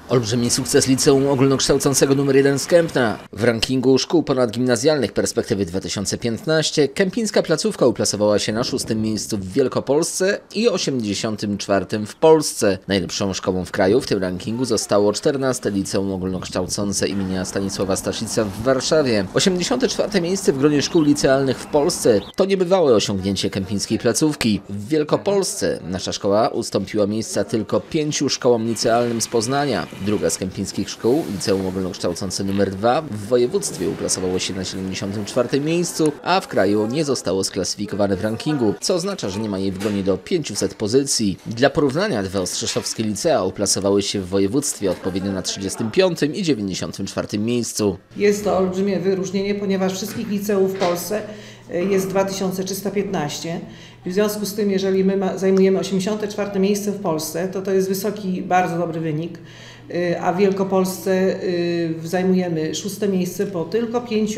Olbrzymi sukces Liceum Ogólnokształcącego nr 1 z Kępna. W rankingu szkół ponadgimnazjalnych perspektywy 2015 kępińska placówka uplasowała się na 6. miejscu w Wielkopolsce i 84. w Polsce. Najlepszą szkołą w kraju w tym rankingu zostało 14. Liceum Ogólnokształcące imienia Stanisława Staszica w Warszawie. 84. miejsce w gronie szkół licealnych w Polsce to niebywałe osiągnięcie kępińskiej placówki. W Wielkopolsce nasza szkoła ustąpiła miejsca tylko 5 szkołom licealnym z Poznania. Druga z kępińskich szkół, Liceum Ogólnokształcące nr 2 w województwie uplasowało się na 74. miejscu, a w kraju nie zostało sklasyfikowane w rankingu, co oznacza, że nie ma jej w gronie do 500 pozycji. Dla porównania dwa ostrzeszowskie licea uplasowały się w województwie odpowiednio na 35. i 94. miejscu. Jest to olbrzymie wyróżnienie, ponieważ wszystkich liceów w Polsce jest 2315. W związku z tym, jeżeli my zajmujemy 84. miejsce w Polsce, to jest wysoki, bardzo dobry wynik, a w Wielkopolsce zajmujemy 6. miejsce po tylko 5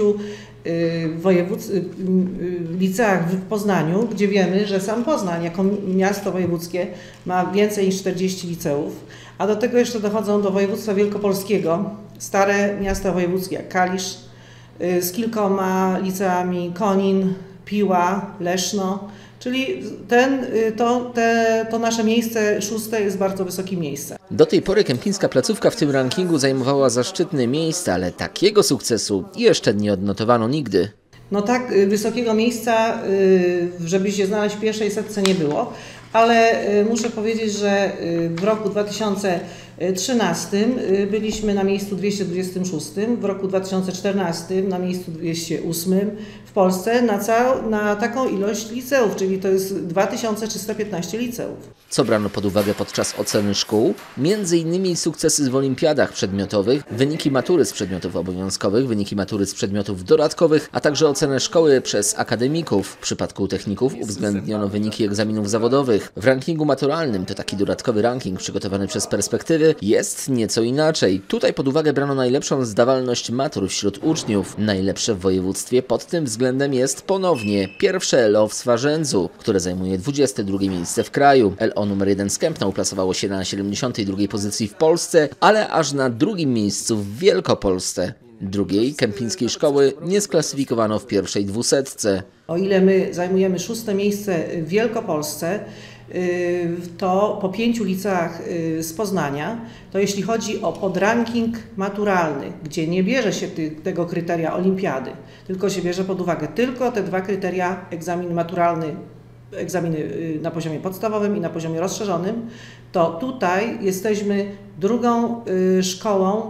liceach w Poznaniu, gdzie wiemy, że sam Poznań jako miasto wojewódzkie ma więcej niż 40 liceów, a do tego jeszcze dochodzą do województwa wielkopolskiego stare miasta wojewódzkie jak Kalisz, z kilkoma liceami Konin, Piła, Leszno, czyli to nasze miejsce 6. jest bardzo wysokim miejscem. Do tej pory kępińska placówka w tym rankingu zajmowała zaszczytne miejsca, ale takiego sukcesu jeszcze nie odnotowano nigdy. No tak wysokiego miejsca, żeby się znaleźć w pierwszej setce, nie było, ale muszę powiedzieć, że w roku 2013 byliśmy na miejscu 226, w roku 2014 na miejscu 208 w Polsce na taką ilość liceów, czyli to jest 2315 liceów. Co brano pod uwagę podczas oceny szkół? Między innymi sukcesy w olimpiadach przedmiotowych, wyniki matury z przedmiotów obowiązkowych, wyniki matury z przedmiotów dodatkowych, a także ocenę szkoły przez akademików. W przypadku techników uwzględniono wyniki egzaminów zawodowych. W rankingu maturalnym, to taki dodatkowy ranking przygotowany przez Perspektywy, jest nieco inaczej. Tutaj pod uwagę brano najlepszą zdawalność matur wśród uczniów. Najlepsze w województwie pod tym względem jest ponownie pierwsze LO w Swarzędzu, które zajmuje 22. miejsce w kraju. LO nr 1 z Kępna uplasowało się na 72. pozycji w Polsce, ale aż na 2. miejscu w Wielkopolsce. Drugiej kępińskiej szkoły nie sklasyfikowano w pierwszej 200. O ile my zajmujemy 6. miejsce w Wielkopolsce, to po 5 liceach z Poznania, to jeśli chodzi o podranking maturalny, gdzie nie bierze się tego kryteria olimpiady, tylko się bierze pod uwagę tylko te 2 kryteria, egzamin maturalny, egzaminy na poziomie podstawowym i na poziomie rozszerzonym, to tutaj jesteśmy drugą szkołą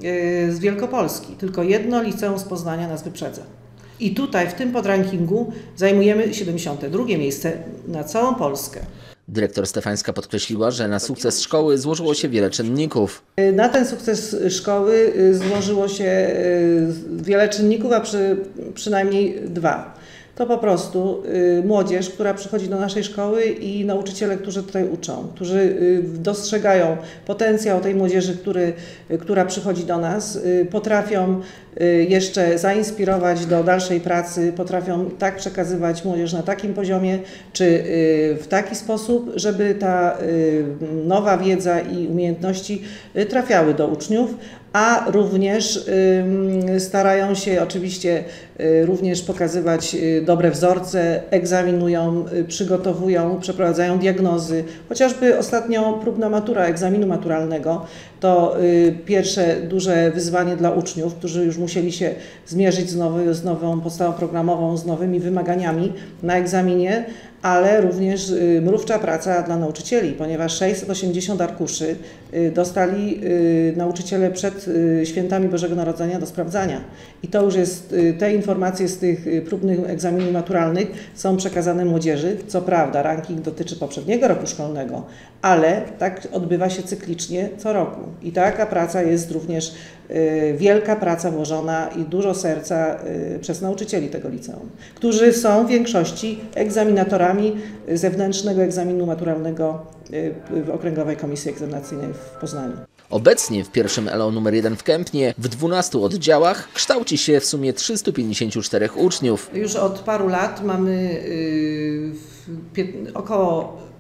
z Wielkopolski. Tylko jedno liceum z Poznania nas wyprzedza. I tutaj w tym podrankingu zajmujemy 72. miejsce na całą Polskę. Dyrektor Stefańska podkreśliła, że na sukces szkoły złożyło się wiele czynników. Na ten sukces szkoły złożyło się wiele czynników, a przynajmniej 2. To po prostu młodzież, która przychodzi do naszej szkoły i nauczyciele, którzy tutaj uczą, którzy dostrzegają potencjał tej młodzieży, która przychodzi do nas, potrafią jeszcze zainspirować do dalszej pracy, potrafią tak przekazywać młodzież na takim poziomie, czy w taki sposób, żeby ta nowa wiedza i umiejętności trafiały do uczniów, a również starają się oczywiście również pokazywać dobre wzorce, egzaminują, przygotowują, przeprowadzają diagnozy. Chociażby ostatnio próbna matura egzaminu maturalnego to pierwsze duże wyzwanie dla uczniów, którzy już musieli się zmierzyć z nową podstawą programową, z nowymi wymaganiami na egzaminie, ale również mrówcza praca dla nauczycieli, ponieważ 680 arkuszy dostali nauczyciele przed świętami Bożego Narodzenia do sprawdzania. I to już jest, te informacje z tych próbnych egzaminów maturalnych są przekazane młodzieży. Co prawda ranking dotyczy poprzedniego roku szkolnego, ale tak odbywa się cyklicznie co roku. I taka praca jest również wielka praca włożona i dużo serca przez nauczycieli tego liceum, którzy są w większości egzaminatorami zewnętrznego egzaminu maturalnego w Okręgowej Komisji Egzaminacyjnej w Poznaniu. Obecnie w pierwszym LO nr 1 w Kępnie w 12 oddziałach kształci się w sumie 354 uczniów. Już od paru lat mamy około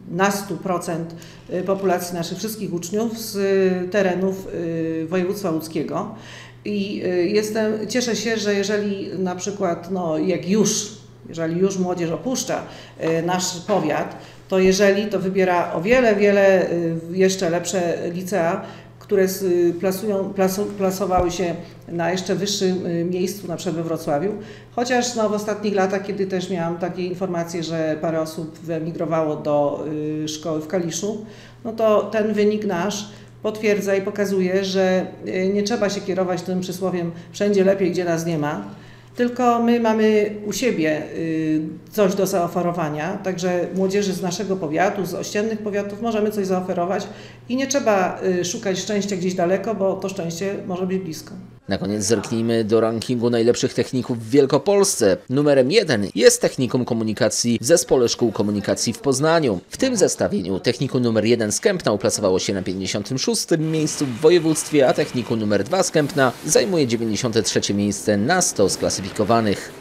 na 100% populacji naszych wszystkich uczniów z terenów województwa łódzkiego. I cieszę się, że jeżeli na przykład, jeżeli już młodzież opuszcza nasz powiat, to wybiera o wiele jeszcze lepsze licea, które plasowały się na jeszcze wyższym miejscu, na przykład we Wrocławiu. Chociaż w ostatnich latach, kiedy też miałam takie informacje, że parę osób wyemigrowało do szkoły w Kaliszu, no to ten wynik nasz potwierdza i pokazuje, że nie trzeba się kierować tym przysłowiem wszędzie lepiej, gdzie nas nie ma, tylko my mamy u siebie coś do zaoferowania, także młodzieży z naszego powiatu, z ościennych powiatów możemy coś zaoferować i nie trzeba szukać szczęścia gdzieś daleko, bo to szczęście może być blisko. Na koniec zerknijmy do rankingu najlepszych techników w Wielkopolsce. Numerem 1 jest Technikum Komunikacji w Zespole Szkół Komunikacji w Poznaniu. W tym zestawieniu Technikum numer 1 z Kępna uplasowało się na 56. miejscu w województwie, a Technikum numer 2 z Kępna zajmuje 93. miejsce na 100 sklasyfikowanych.